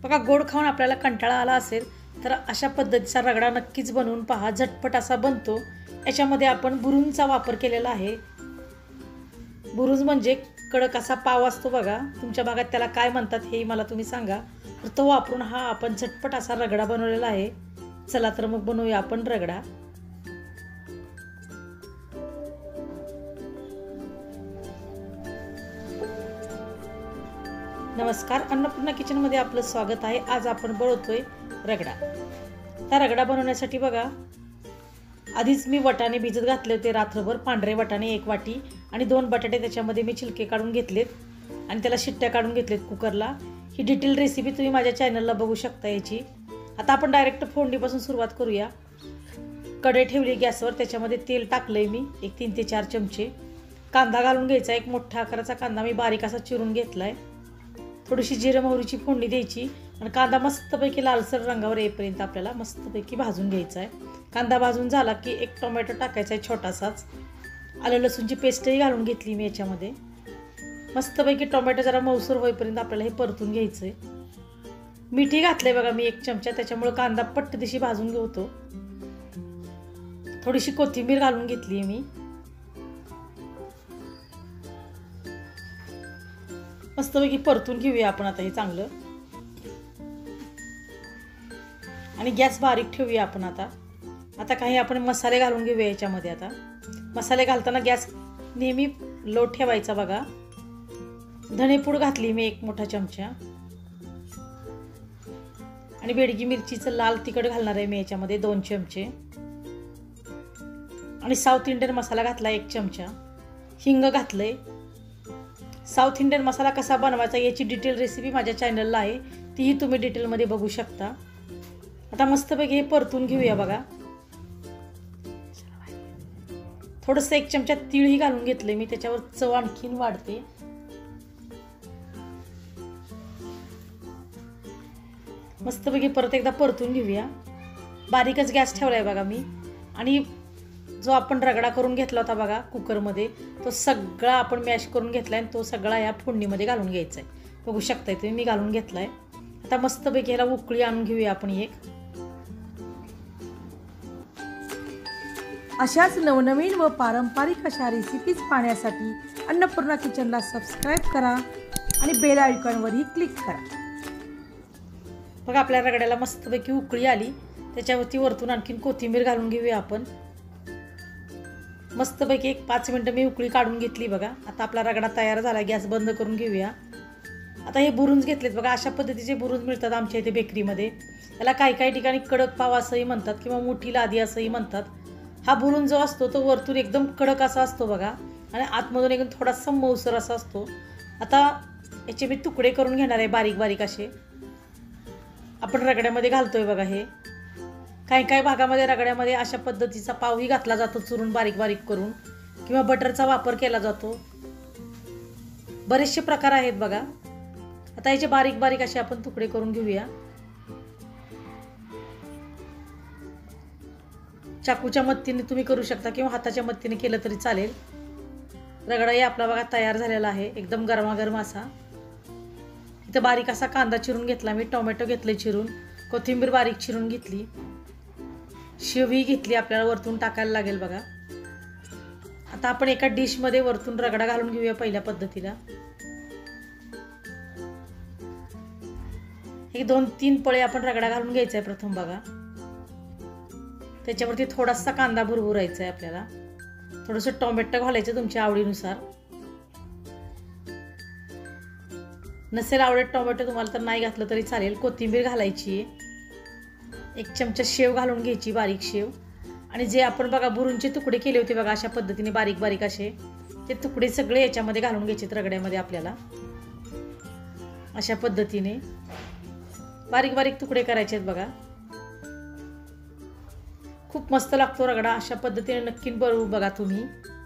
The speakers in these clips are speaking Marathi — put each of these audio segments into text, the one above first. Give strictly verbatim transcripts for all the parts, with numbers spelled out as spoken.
बघा, गोड खाऊन आपल्याला कंटाळा आला असेल तर अशा पद्धतीचा रगडा नक्कीच बनवून पहा, झटपट असा बनतो। याच्यामध्ये आपण बुरुंजचा वापर केलेला आहे। बुरुंज म्हणजे कडक असा पाव असतो बघा, तुमच्या भागात त्याला काय म्हणतात हे मला तुम्ही सांगा। तर तो वापरून हा आपण झटपट असा रगडा बनवलेला आहे। चला तर मग बनवूया आपण रगडा। नमस्कार, अन्नपूर्णा किचन मध्ये आपलं स्वागत आहे। आज आपण बनवतोय रगडा। त्या रगडा बनवण्यासाठी बघा, आधीच मी वाटाणे भिजत घातले होते रात्रभर। पांढरे वाटाणे एक वाटी आणि दोन बटाटे त्याच्यामध्ये मी छिलके काढून घेतलेत आणि त्याला शिट्ट्या काढून घेतलेत कुकरला। ही डिटेल रेसिपी तुम्ही माझ्या चॅनलला बघू शकता याची। आता आपण डायरेक्ट फोडणीपासून सुरुवात करूया। कढई ठेवली गॅसवर, त्याच्यामध्ये तेल टाकलंय मी एक तीन ते चार चमचे। कांदा घालून घ्यायचा, एक मोठा आकाराचा कांदा मी बारीक असा चिरून घेतलाय। थोडीशी जिरे मोहरीची फोडणी द्यायची आणि कांदा मस्तपैकी लालसर रंगावर येईपर्यंत आपल्याला मस्तपैकी भाजून घ्यायचा आहे। कांदा भाजून झाला की एक टोमॅटो टाकायचा आहे छोटासाच। आलं लसूणची पेस्टही घालून घेतली मी याच्यामध्ये। मस्तपैकी टोमॅटो जरा मऊसूर होईपर्यंत आपल्याला हे परतून घ्यायचं आहे। मीठही घातलंय बघा मी एक चमचा, त्याच्यामुळे कांदा पट्टदिशी भाजून घेतो। थोडीशी कोथिंबीर घालून घेतली मी। मस्तपैकी परतून घेऊया आपण आता हे चांगलं आणि गॅस बारीक ठेवूया आपण। आता आता काही आपण मसाले घालून घेऊया याच्यामध्ये। आता मसाले घालताना गॅस नेहमी लो ठेवायचा बघा। धणेपूड घातली मी एक मोठा चमचा आणि बेडगी मिरचीचं लाल तिखट घालणार आहे मी याच्यामध्ये दोन चमचे आणि साऊथ इंडियन मसाला घातला एक चमचा। हिंग घातलंय। साऊथ इंडियन मसाला कसा बनवायचा याची डिटेल रेसिपी माझ्या चॅनलला आहे, तीही तुम्ही डिटेलमध्ये बघू शकता। आता मस्तपैकी हे परतून घेऊया बघा। थोडंसं एक चमचा तीळही घालून घेतले मी, त्याच्यावर चव आणखीन वाढते। मस्तपैकी परत एकदा परतून घेऊया। बारीकच गॅस ठेवलाय बघा मी आणि जो आपण रगडा करून घेतला होता बघा कुकरमध्ये, तो सगळा आपण मॅश करून घेतलाय आणि तो सगळा या फोडणीमध्ये घालून घ्यायचा आहे। बघू शकताय तुम्ही मी घालून घेतलाय। आता मस्तपैकी ह्याला उकळी आणून घेऊया आपण एक। अशाच नवनवीन व पारंपरिक अशा रेसिपीज पाहण्यासाठी अन्नपूर्णा किचनला सबस्क्राईब करा आणि बेल आयकॉनवरही क्लिक करा। बघा, आपल्या रगड्याला मस्तपैकी उकळी आली, त्याच्यावरती वरतून आणखीन कोथिंबीर घालून घेऊया आपण। मस्तपैकी एक पाच मिनटं मी उकळी काढून घेतली बघा। आता आपला रगडा तयार झाला, गॅस बंद करून घेऊया। आता हे बुरुंज घेतलेत बघा, अशा पद्धतीचे बुरुंज मिळतात आमच्या इथे बेकरीमध्ये। याला काही काही ठिकाणी कडक पाव असंही म्हणतात किंवा मोठी लादी असंही म्हणतात। हा बुरुंज जो असतो तो वरतून एकदम कडक असा असतो बघा आणि आतमधून एकदम थोडासा मऊसर असा असतो। आता याचे मी तुकडे करून घेणार आहे बारीक बारीक असे। आपण रगड्यामध्ये घालतोय बघा। हे काही काही भागामध्ये रगड्यामध्ये अशा पद्धतीचा पावही घातला जातो चुरून बारीक बारीक करून, किंवा बटरचा वापर केला जातो। बरेचसे प्रकार आहेत बघा। आता याचे बारीक बारीक असे आपण तुकडे करून घेऊया। चाकूच्या मदतीने तुम्ही करू शकता किंवा हाताच्या मदतीने केलं तरी चालेल। रगडाही आपला बघा तयार झालेला आहे, एकदम गरमागरम असा। इथं बारीक असा कांदा चिरून घेतला मी, टोमॅटो घेतले चिरून, कोथिंबीर बारीक चिरून घेतली, शेवही घेतली आपल्याला वरतून टाकायला लागेल बघा। आता आपण एका डिश मध्ये वरतून रगडा घालून घेऊया पहिल्या पद्धतीला। एक दोन तीन पळे आपण रगडा घालून घ्यायचा आहे प्रथम बघा। त्याच्यावरती थोडासा कांदा भुरभुरायचा आहे आपल्याला। थोडंसं टोमॅटो घालायचं तुमच्या आवडीनुसार। नसेल आवडत टोमॅटो तुम्हाला तर नाही घातलं तरी चालेल। कोथिंबीर घालायची आहे, एक चमचा शेव घालून घ्यायची, बारीक शेव। आणि जे आपण बघा बुरुंजचे तुकडे केले होते बघा अशा पद्धतीने बारीक बारीक असे, ते तुकडे सगळे याच्यामध्ये घालून घ्यायचे रगड्यामध्ये आपल्याला। अशा पद्धतीने बारीक बारीक तुकडे करायचे आहेत बघा। खूप मस्त लागतो रगडा, अशा पद्धतीने नक्की बनवू बघा तुम्ही।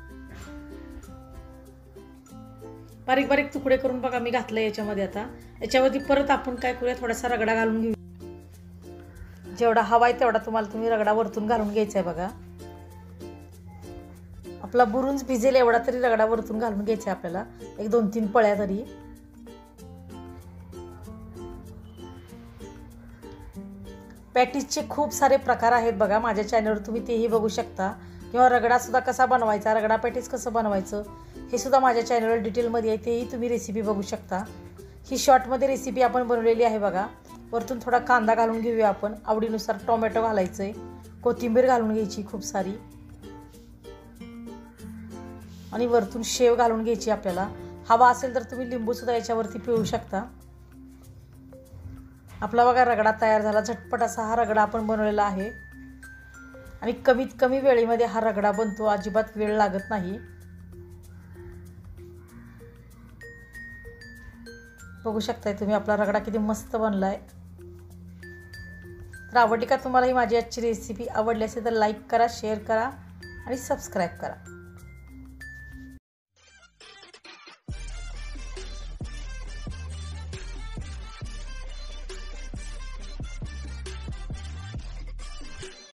बारीक बारीक तुकडे करून बघा मी घातले याच्यामध्ये। आता याच्यावरती परत आपण काय करूया, थोडासा रगडा घालून घेऊ। जेवढा हवाय तेवढा तुम्हाला तुम्ही रगडा वरतून घालून घ्यायचा आहे बघा। आपला बुरुंज भिजेल एवढा तरी रगडा वरतून घालून घ्यायचा आहे आपल्याला, एक दोन तीन पळ्या तरी। पॅटीसचे खूप सारे प्रकार आहेत बघा, माझ्या चॅनलवर तुम्ही तेही बघू शकता. किंवा रगडासुद्धा कसा बनवायचा, रगडा पॅटीस कसं बनवायचं हे सुद्धा माझ्या चॅनलवर डिटेलमध्ये आहे, तेही तुम्ही रेसिपी बघू शकता. ही शॉर्टमध्ये रेसिपी आपण बनवलेली आहे बघा. वरतून थोडा कांदा घालून घेऊया आपण, आवडीनुसार टोमॅटो घालायचं आहे, कोथिंबीर घालून घ्यायची खूप सारी, आणि वरतून शेव घालून घ्यायची. आपल्याला हवा असेल तर तुम्ही लिंबूसुद्धा याच्यावरती पिळू शकता. आपला बघा रगडा तयार झाला. झटपट असा हा रगडा आपण बनवलेला आहे आणि कमीत कमी वेळेमध्ये हा रगडा बनतो, अजिबात वेळ लागत नाही. बघू शकताय तुम्ही आपला रगडा किती मस्त बनलाय. तर आवडली का तुम्हाला ही माझी आजची रेसिपी? आवडली असेल तर लाईक करा, शेअर करा आणि सबस्क्राईब करा.